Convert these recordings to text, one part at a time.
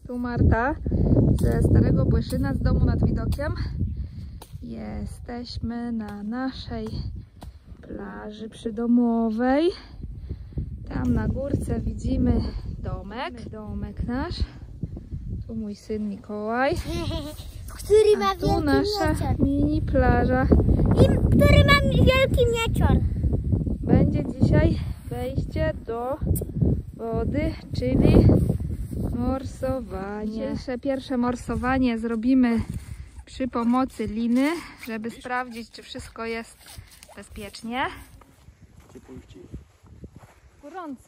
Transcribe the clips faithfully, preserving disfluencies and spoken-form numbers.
Tu Marta ze Starego Błyszyna, z domu nad widokiem. Jesteśmy na naszej plaży przydomowej. Tam na górce widzimy domek, domek nasz. Tu mój syn Mikołaj. Który ma A tu wielki nasza miecior. mini plaża. I który ma wielki miecior. Będzie dzisiaj wejście do wody, czyli morsowanie. Dzisiejsze pierwsze morsowanie zrobimy przy pomocy liny, żeby sprawdzić, czy wszystko jest bezpiecznie. Gorąco.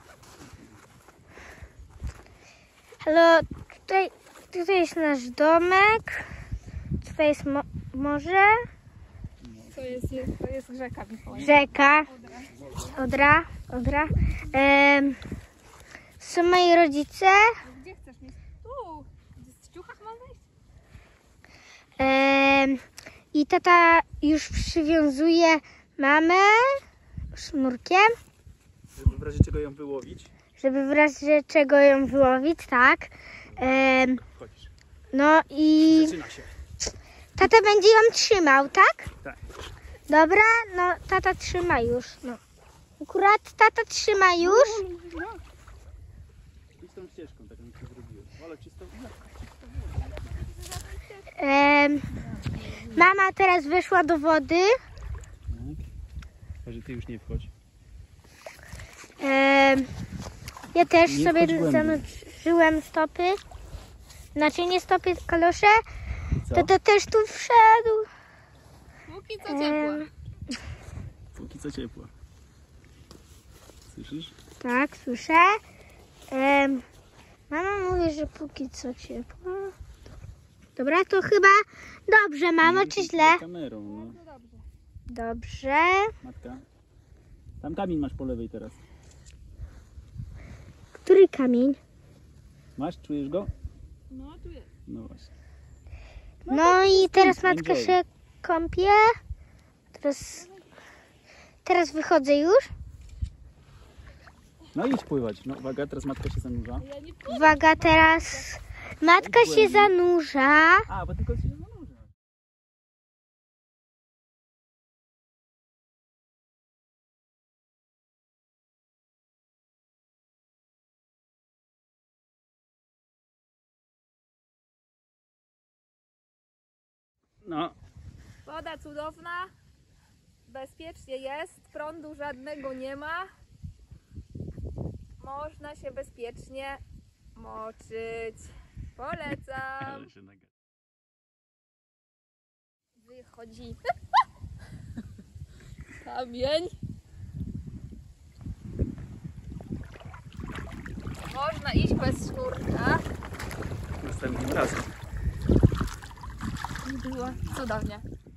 Halo, tutaj, tutaj jest nasz domek. Tutaj jest mo morze. To jest, jest, to jest rzeka, Mikołaj. Rzeka. Odra. Odra. Ehm, są moi rodzice. Gdzie chcesz mieć? Tu. W ciuchach mam wejść? Ehm, I tata już przywiązuje mamę sznurkiem, Żeby w razie czego ją wyłowić. żeby w razie czego ją wyłowić, tak. Ehm, Chodzisz. no i Zaczyna się. tata będzie ją trzymał, tak? Tak. Dobra, no tata trzyma już. No. Akurat tata trzyma już. Idź tą ścieżką, tak jak to zrobiłeś. Ale czysto. Em, mama teraz weszła do wody. Że ty już nie wchodź. Em, ja też Nie sobie wchodź głębiej. zanurzyłem stopy. Znaczy nie stopy, kalosze. Co? Tata też tu wszedł. Póki co ciepło. Em, Póki co ciepło. Słyszysz? tak, słyszę. Em, mama mówi, że póki co ciepło. Dobra, to chyba dobrze, mamo, czy źle? Kamerą, no. Dobrze. Matka. Tam kamień masz po lewej teraz. Który kamień? Masz? Czujesz go? No tu jest. No właśnie. No i teraz matka Enjoy. się kąpie. Teraz, teraz wychodzę już. No idź pływać. No uwaga, teraz matka się zanurza. Ja nie Uwaga, teraz matka się zanurza. A, bo tylko się zanurza. No. Woda cudowna, bezpiecznie jest, prądu żadnego nie ma. Można się bezpiecznie moczyć. Polecam. Wychodzi kamień. Można iść bez sznurka. Następnym razem. Było cudownie.